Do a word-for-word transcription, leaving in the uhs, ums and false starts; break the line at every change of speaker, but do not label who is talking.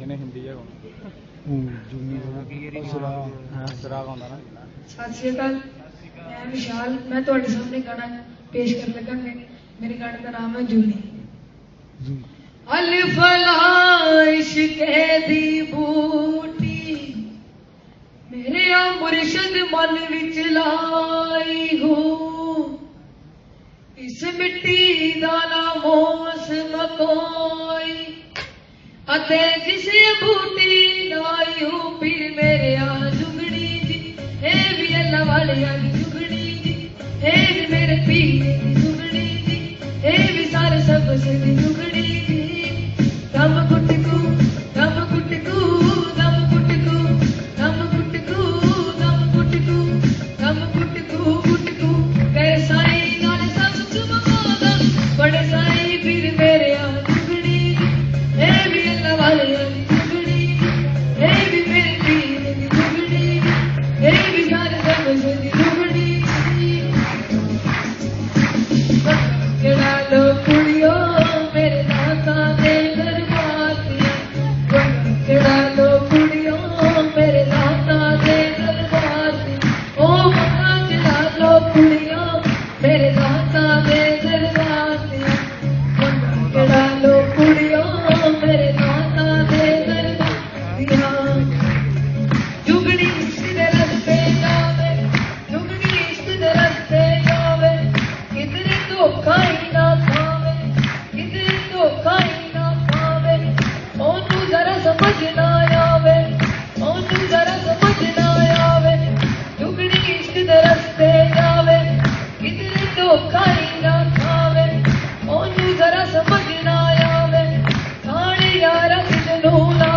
ਇਹਨੇ ਹਿੰਦੀ ਹੈ
सत श्री अकाल, मैं विशाल। मैं ਤੁਹਾਡੇ सामने गाना पेश कर लगा। मेरे गाने का नाम है जुगनी। अल्फला इश्क़े दी बूटी मेरे आ मुर्शद मन विच लाई हो, इस मिट्टी दा ना मोस मकोई अते जिस बूटी लाई हो फिर मेरे आ जुगनी जी, हे भी अल्लाह वाले आ जुगनी जी, हे भी मेरे पीर की जुगनी जी, हे भी सारे सब से जुगनी जी। दम गुटकू दम गुटकू दम गुटकू दम गुटकू दम गुटकू दम गुटकू गुटकू तेरे साई नाल सब सुबह बड़े साई फिर मेरे आ जुगनी जी, हे भी अल्लाह वाले आ जुगनी जी, हे भी मेरे पीर की जुगनी जी, हे भी सारे सब से जुगनी जी। केड़ा लो कुड़ियो मेरे दाता दे दरबार दिया, केड़ा लो कुड़ियो मेरे दाता दे दरबार दिया, ओ मक्का केड़ा लो कुड़ियो मेरे दाता दे दरबार दिया, केड़ा लो कुड़ियो मेरे दाता दे दरबार दिया। जुगनी इश्क दे रस्ते जावे, जुगनी इश्क दे रस्ते जावे, किधरे धोखा ही ना खावे, किधरे धोखा ही ना खावे, ओनू जरा समझ ना आवे, ओनू जरा समझ ना आवे। जुगनी इश्क दे रस्ते जावे, किधरे धोखा ही ना खावे, ओनू जरा समझ ना आवे। थाने यारा दिल नू ला